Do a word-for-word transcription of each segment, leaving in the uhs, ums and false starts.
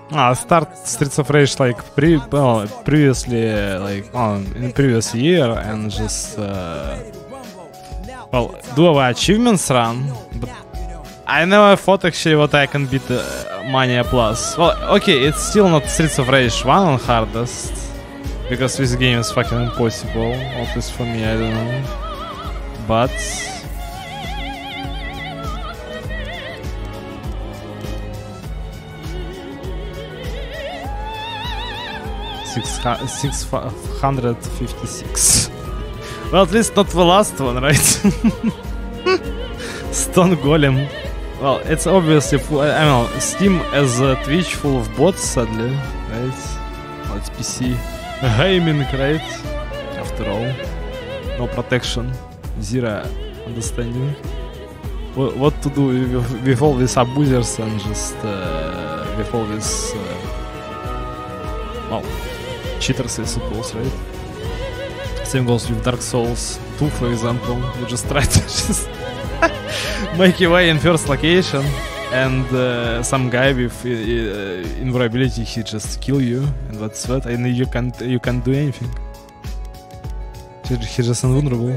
Ah, start Streets of Rage like pre well, previously, like oh, in previous year, and just uh, well do our achievements run, but I never thought actually what I can beat uh, Mania Plus. Well, okay, it's still not Streets of Rage one on hardest, because this game is fucking impossible, at least for me, I don't know. But six hundred fifty-six. Well, at least not the last one, right? Stone Golem. Well, it's obviously full, I don't know, Steam as a Twitch full of bots, sadly, right? Well, it's P C gaming, right? After all, no protection, zero understanding. What, what to do with, with all these abusers and just uh, with all these, uh, well, cheaters, I suppose, right? Same goes with Dark Souls two, for example. You just try to just make your way in first location, and uh, some guy with uh, invulnerability, he just kill you, and that's that. And you can't you can't do anything. He, he's just invulnerable.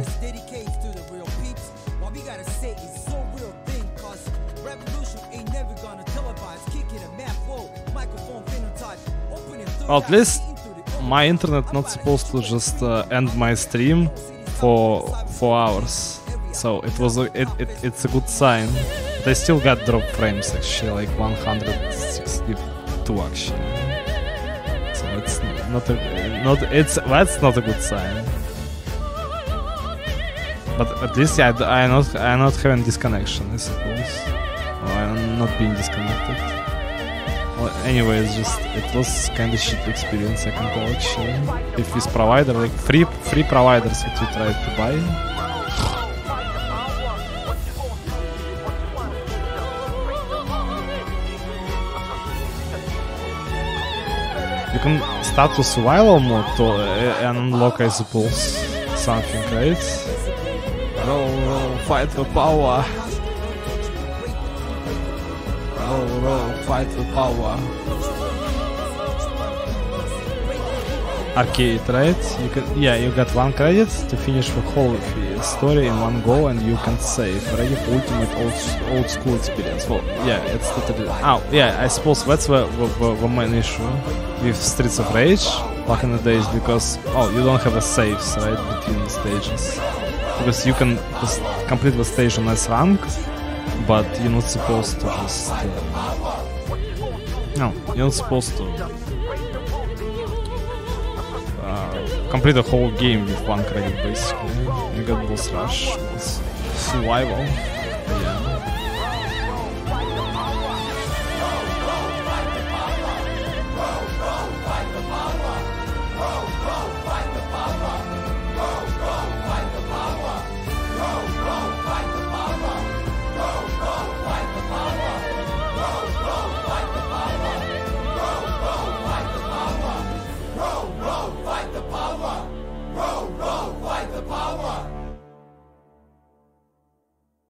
Well, at least my internet not supposed to just uh, end my stream for four hours, so it was a, it, it it's a good sign. They still got drop frames actually, like one hundred sixty-two actually. So it's not a not it's that's not a good sign. But at least yeah, I not I not having disconnection, I suppose, or I'm not being disconnected. Well, anyway, it's just it was kind of shit experience, I can call it actually. If this provider, like free free providers that we tried to buy. You can start with survival mode to uh, and unlock, I suppose, something, right? Roll, roll, fight for power. Roll, roll, fight for power. Arcade, right? You can, yeah, you got one credit to finish the whole story in one go, and you can save. Ready for ultimate old, old school experience. Well, yeah, it's totally. Oh, yeah, I suppose that's the, the, the main issue with Streets of Rage back in the days, because oh, you don't have a saves, right, between stages. Because you can just complete the stage on S rank, but you're not supposed to just uh, no, you're not supposed to uh, complete the whole game with one credit basically. You got boss rush, boss survival, yeah.